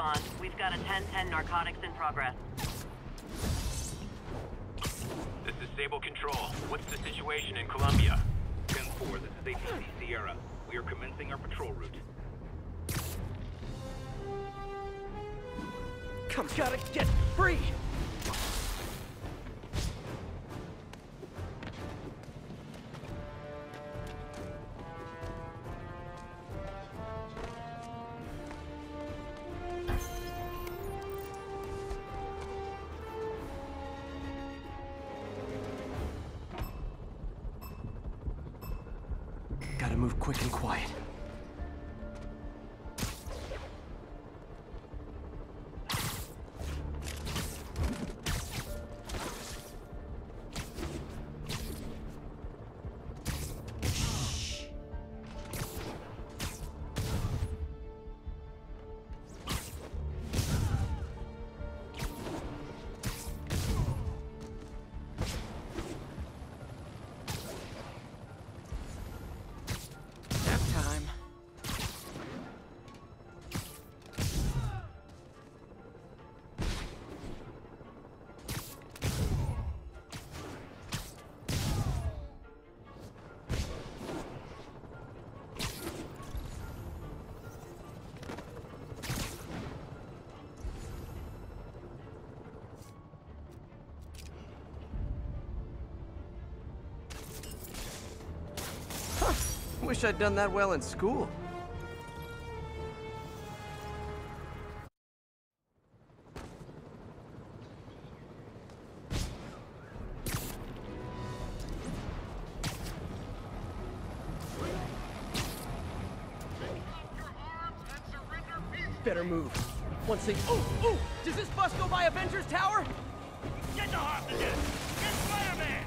respond. We've got a 10-10 narcotics in progress. This is Sable Control. What's the situation in Colombia? 10-4, this is ATC Sierra. We are commencing our patrol route. Come, gotta get free! Gotta move quick and quiet. Wish I'd done that well in school. Better move. Once they... Oh! Does this bus go by Avengers Tower? Get the hostages! Get Spider-Man!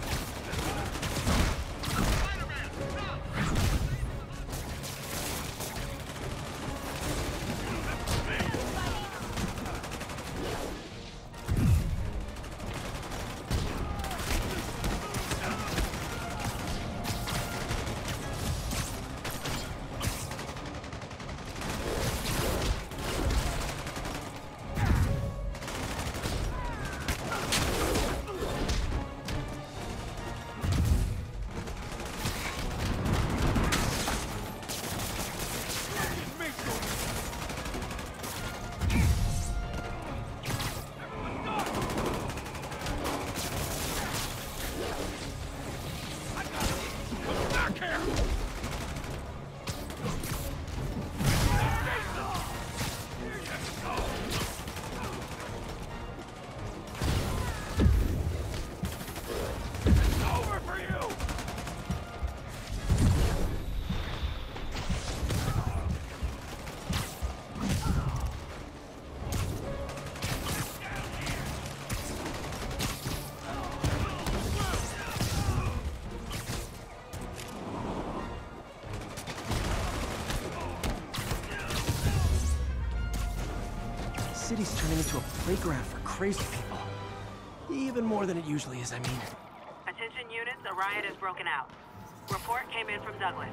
The city's turning into a playground for crazy people. Even more than it usually is, I mean. Attention units, a riot has broken out. Report came in from Douglas.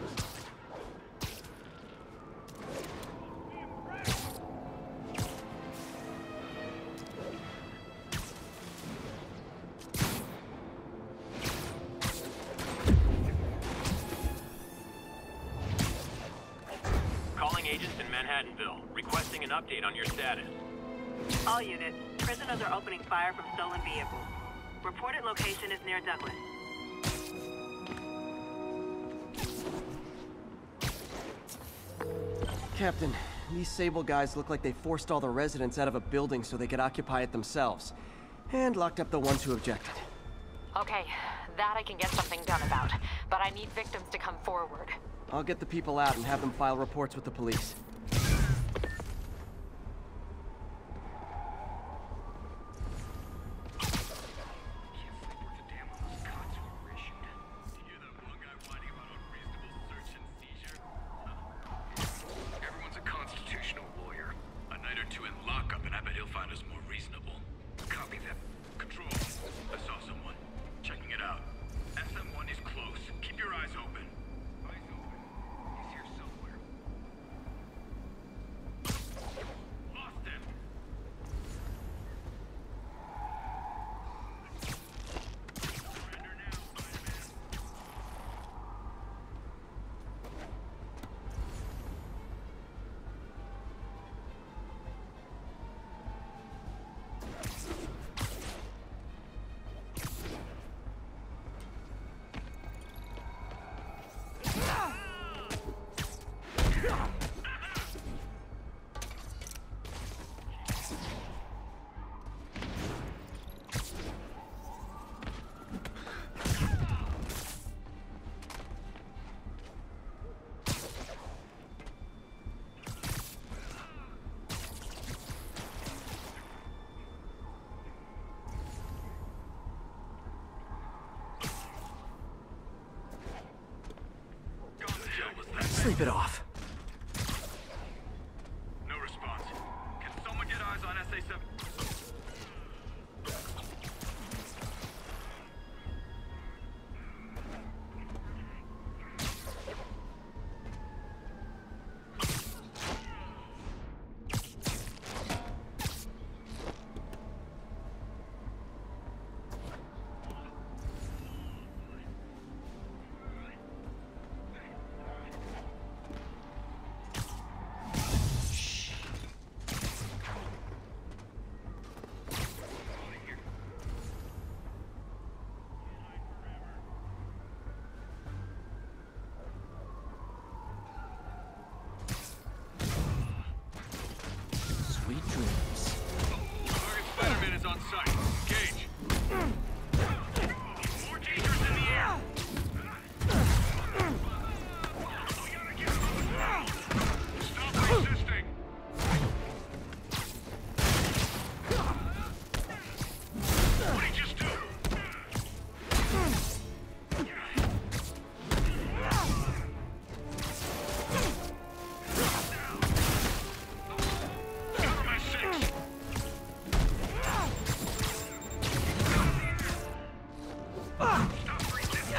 Calling agents in Manhattanville, requesting an update on your status. All units, prisoners are opening fire from stolen vehicles. Reported location is near Douglas. Captain, these Sable guys look like they forced all the residents out of a building so they could occupy it themselves. And locked up the ones who objected. Okay, that I can get something done about. But I need victims to come forward. I'll get the people out and have them file reports with the police. Sleep it off. No response. Can someone get eyes on SA-7? Sweet dreams. Target Spider-Man is on site. Engage. More teachers in the air. We gotta get him on the ground. Stop resisting. What'd he just do? Cover six. Stop resisting.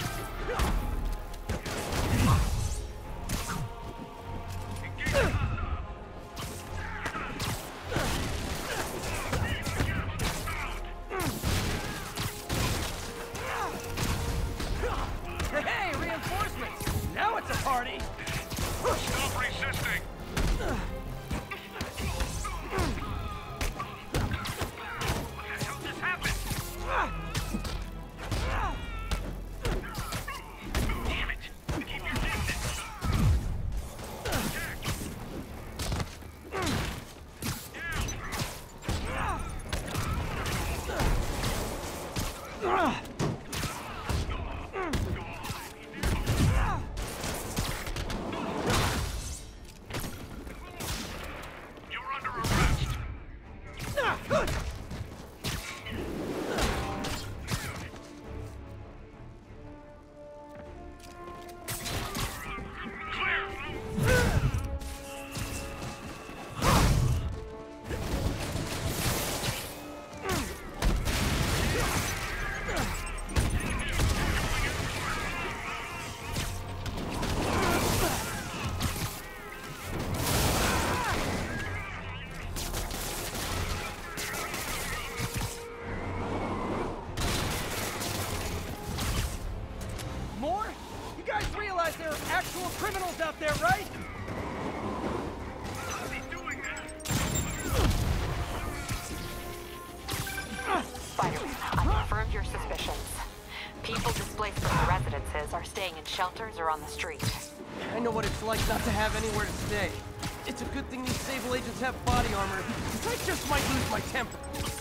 Engage the hostile. Get him on the ground. Hey, reinforcements! Now it's a party! Stop resisting. What the hell just happened? Damn it! Keep your distance. Attack. You're under arrest. Clear. More? You guys realize there are actual criminals out there, right? How's he doing that? Spider-Man, I confirmed your suspicions. People displaced from the residences are staying in shelters or on the street. I know what it's like not to have anywhere to stay. It's a good thing these Sable agents have body armor. I just might lose my temper.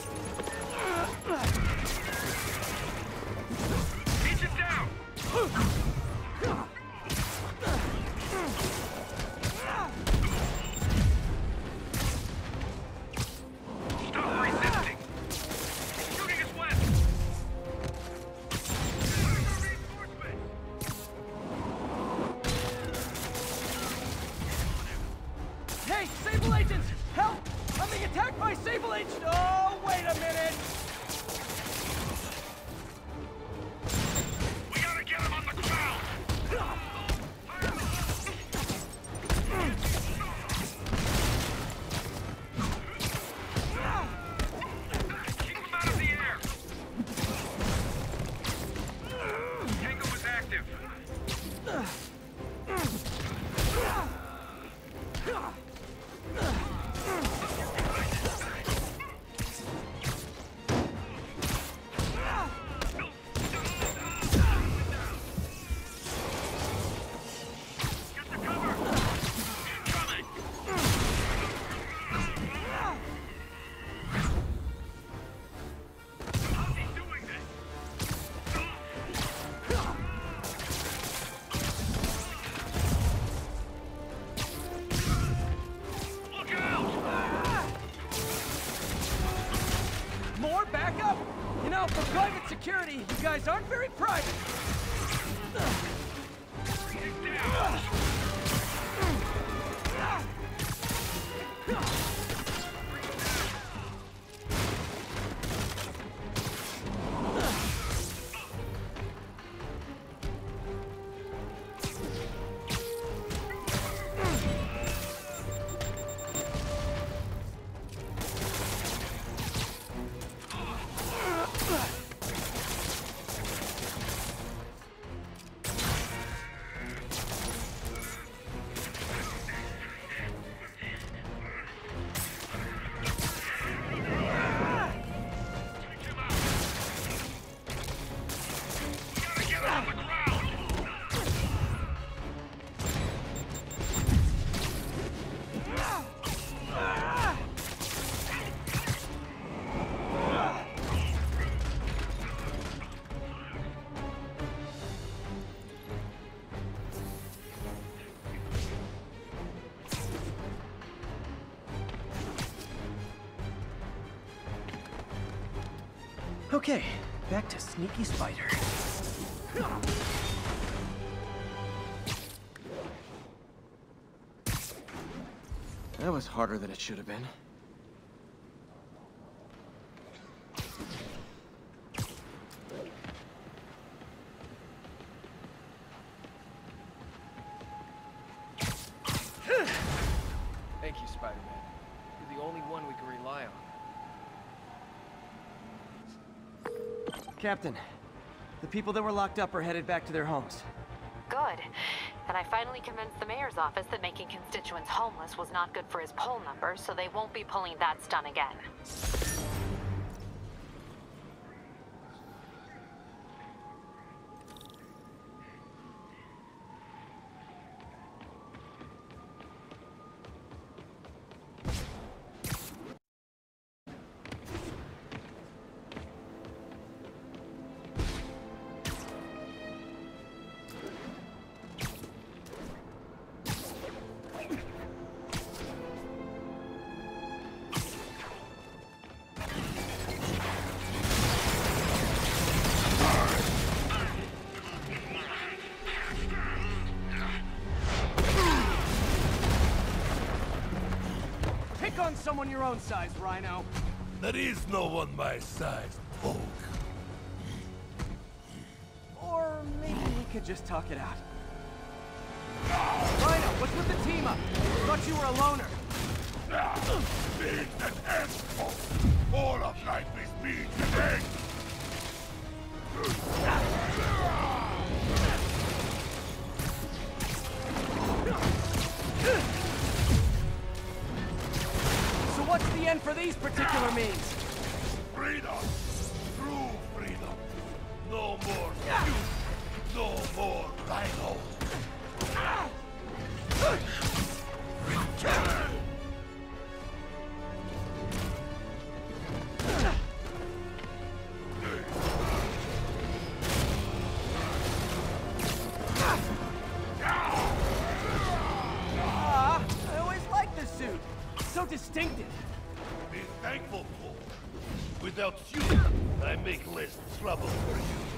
Agent down. Stop resisting. Shooting us west. Hey, Sable agents! Help! I'm being attacked by Sable agents! Oh, wait a minute! We gotta get him on the ground. Keep him out of the air. Tango is active. Get the cover. Incoming. How's he doing this? Look out! More backup? You know, for private security, you guys aren't very private. Get down! Okay, back to Sneaky Spider. That was harder than it should have been. Thank you, Spider-Man. You're the only one we can rely on. Captain, the people that were locked up are headed back to their homes. Good. And I finally convinced the mayor's office that making constituents homeless was not good for his poll numbers, so they won't be pulling that stunt again. On someone your own size, Rhino. There is no one my size, Hulk. Or maybe we could just talk it out. Rhino, what's with the team up? Thought you were a loner. Being an asshole. All of life is being an egg. What's the end for these particular means? Freedom! True freedom! No more you! No more Rhino! Return! I always liked the suit. So distinctive. Be thankful, Paul. Without you, I make less trouble for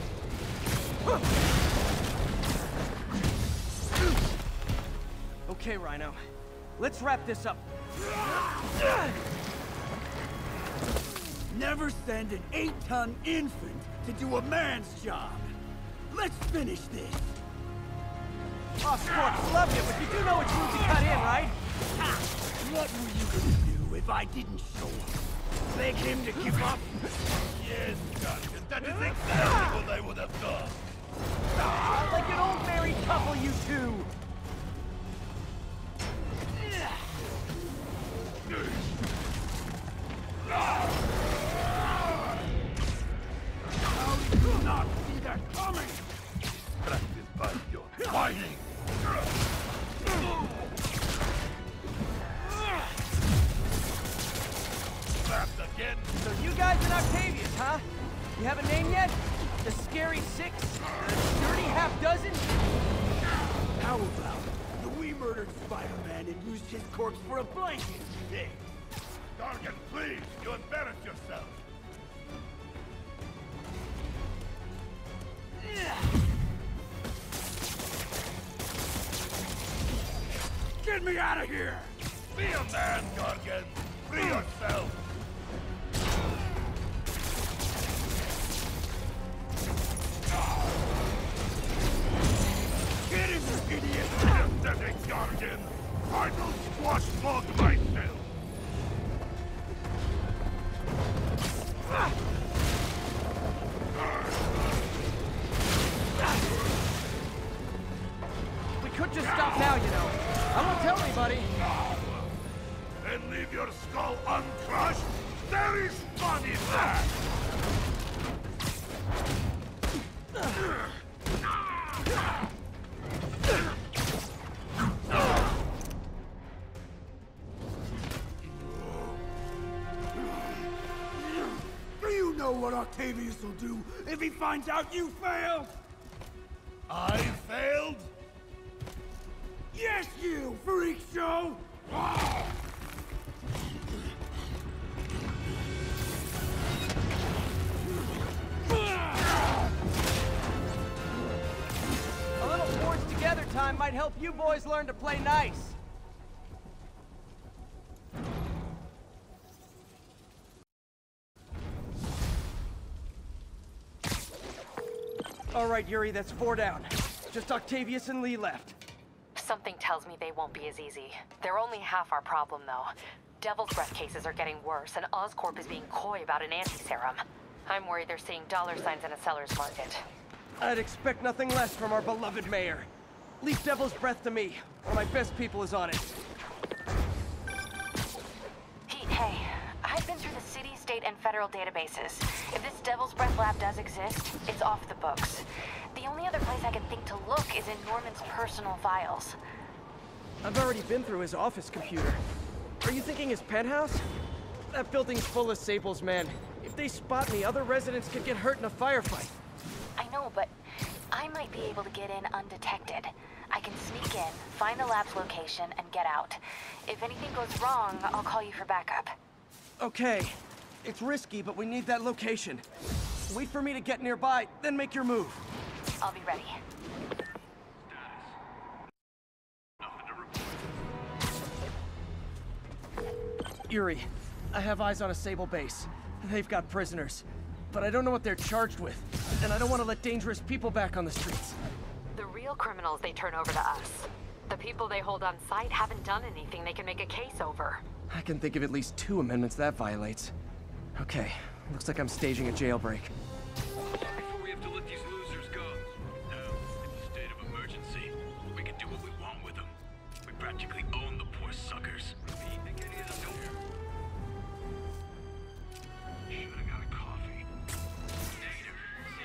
you. Okay, Rhino. Let's wrap this up. Never send an 8-ton infant to do a man's job. Let's finish this. Oh, Sports, love you, but you do know which route to cut in, right? What were you gonna do if I didn't show up? Beg him to give up? Yes, Captain, that is exactly what I would have done. Like an old married couple, you two. How did you not see that coming? Practice by your whining. Trapped again? So you guys in Octavius, huh? You have a name yet? The Scary Six? The Dirty Half Dozen? How about we murdered Spider-Man and used his corpse for a blanket? Hey, Gargan, please, you embarrass yourself. get me out of here! Be a man, Gargan. Free yourself. Get him, you idiot! Pathetic, Gargan. I will squash both myself. We could just stop now, you know. I won't tell anybody. And leave your skull uncrushed? There is fun in that! Do you know what Octavius will do if he finds out you failed? I failed? Yes, you, freak show! together time might help you boys learn to play nice. All right, Yuri, that's 4 down. Just Octavius and Lee left. Something tells me they won't be as easy. They're only half our problem, though. Devil's Breath cases are getting worse, and Oscorp is being coy about an anti-serum. I'm worried they're seeing dollar signs in a seller's market. I'd expect nothing less from our beloved mayor. Leave Devil's Breath to me. One of my best people is on it. Pete, hey. I've been through the city, state, and federal databases. If this Devil's Breath lab does exist, it's off the books. The only other place I can think to look is in Norman's personal files. I've already been through his office computer. Are you thinking his penthouse? That building's full of sables, man. If they spot me, other residents could get hurt in a firefight. I know, but I might be able to get in undetected. I can sneak in, find the lab's location, and get out. If anything goes wrong, I'll call you for backup. Okay. It's risky, but we need that location. Wait for me to get nearby, then make your move. I'll be ready. Yuri, I have eyes on a Sable base. They've got prisoners. But I don't know what they're charged with. And I don't want to let dangerous people back on the streets. The real criminals they turn over to us. The people they hold on site haven't done anything they can make a case over. I can think of at least 2 amendments that violates. Okay, looks like I'm staging a jailbreak. Before we have to let these losers go. Now, in the state of emergency, we can do what we want with them. We practically own the poor suckers. Think any of them know? Should've got a coffee. Negative.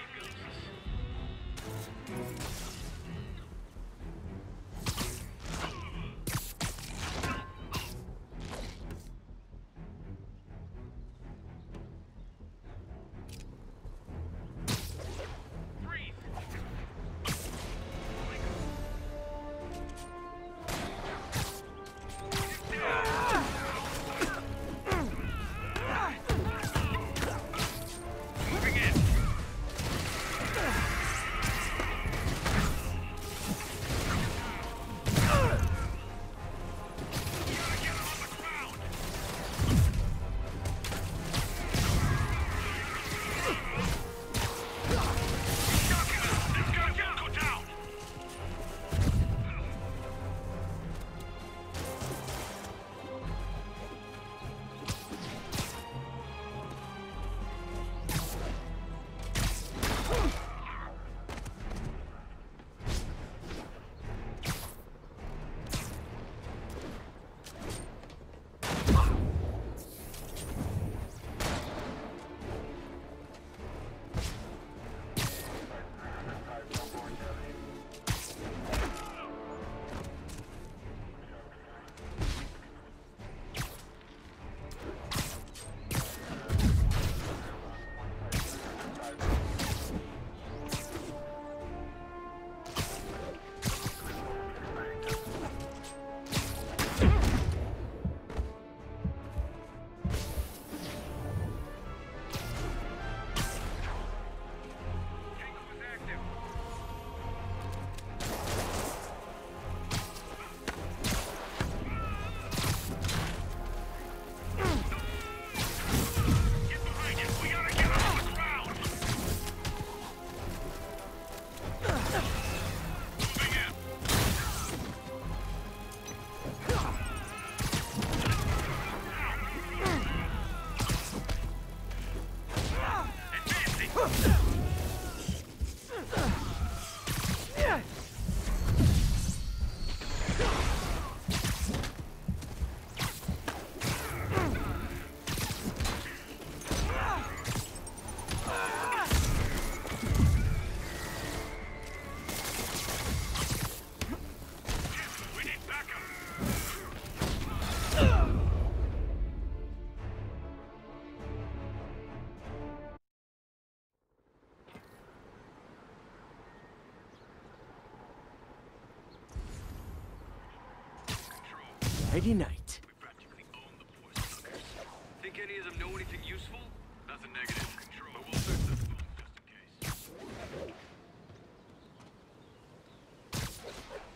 Nighty night. We practically own the poor suckers. Think any of them know anything useful? Nothing negative. Control. But we'll search the phone just in case.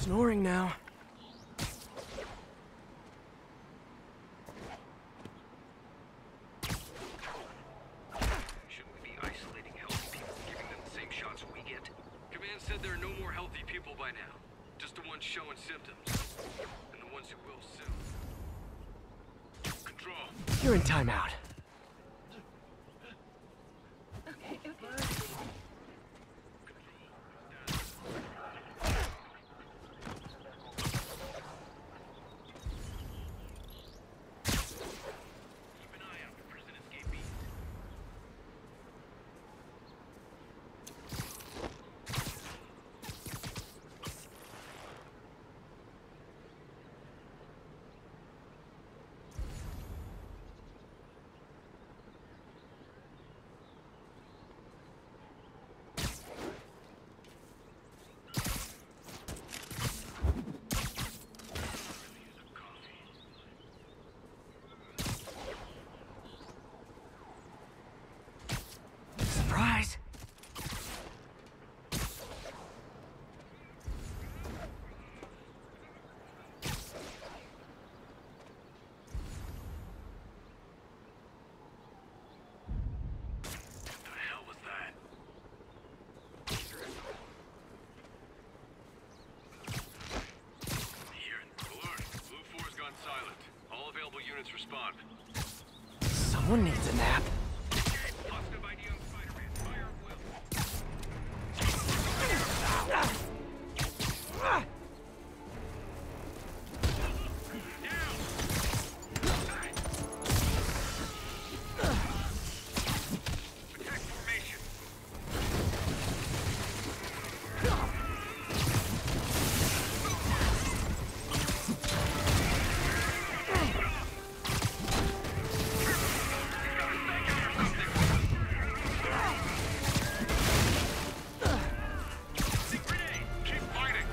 snoring now. Shouldn't we be isolating healthy people, giving them the same shots we get? Command said there are no more healthy people by now. Just the ones showing symptoms. And the ones who will soon. Control. You're in timeout. Surprise! What the hell was that? Here. Alert. Blue 4's gone silent. All available units respond. Someone needs a nap. Positive ID on Spider-Man. Fire at will. Attack formation. Grenade. Keep fighting.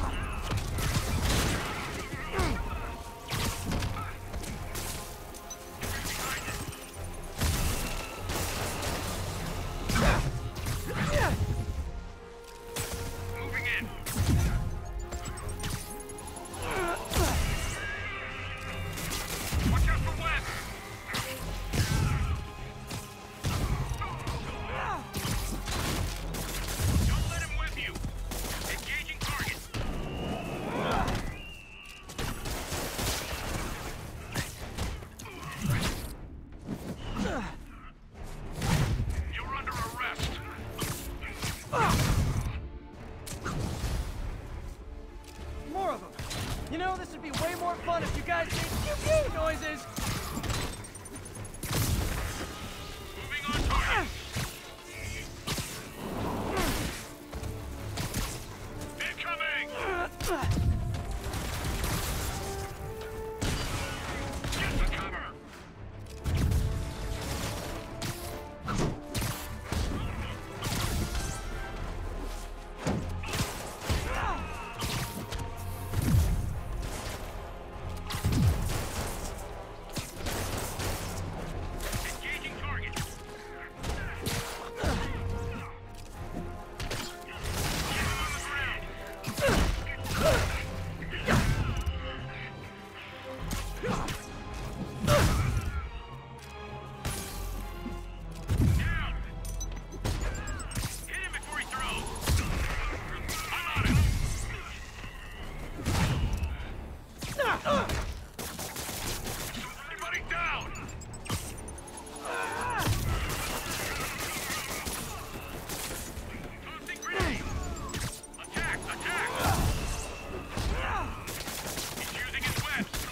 Moving in. Watch out for webs. Don't let him web you. Engaging target. You're under arrest. More of them. You know, this would be way more fun if you guys made pew-pew noises. Moving on target. Incoming. Get the cover. Engaging target. Get him on the ground. Down. Hit him before he throws. I'm on it. Everybody down. Tossing grenade. Attack! Attack! He's using his webs.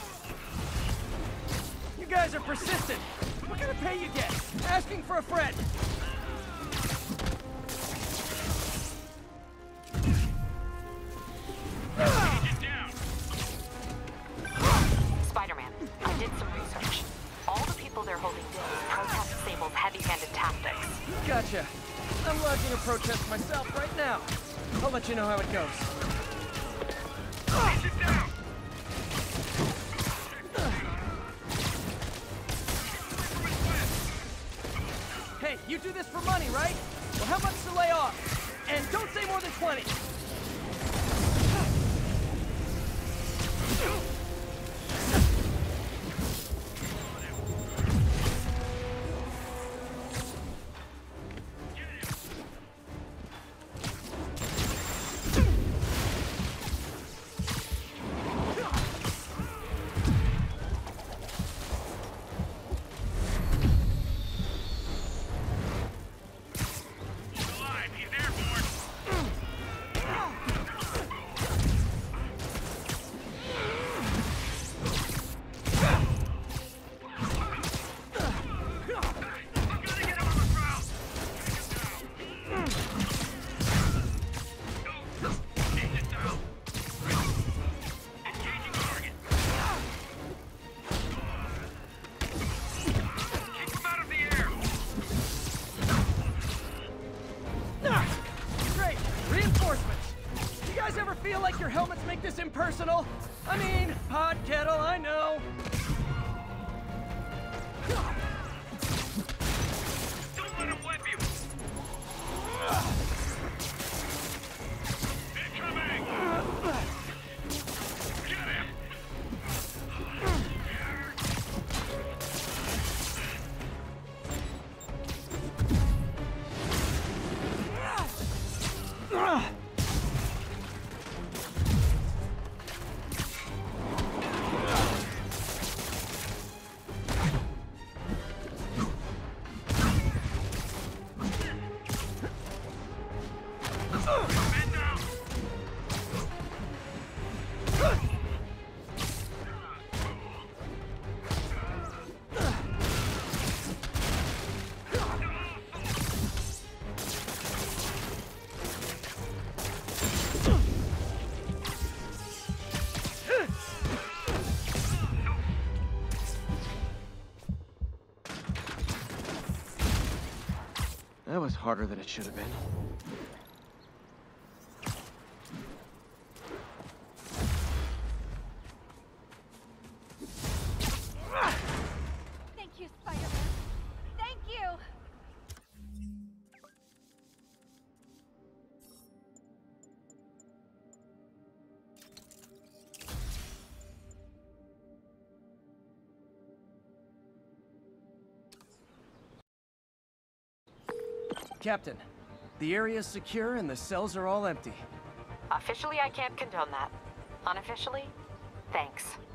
You guys are persistent. What kind of pay you get? Asking for a friend. Agent down. Spider-Man, I did some research. All the people they're holding dead protest Sable's heavy-handed tactics. Gotcha. I'm lodging a protest myself right now. I'll let you know how it goes. Agent down. Hey, you do this for money, right? Well, how much to lay off? And don't say more than 20. make this impersonal. I mean, pot kettle, I know. Don't let him whip you! Incoming! Get him! That was harder than it should have been. Thank you, Spider-Man. Thank you! Captain, the area's secure and the cells are all empty. Officially, I can't condone that. Unofficially, thanks.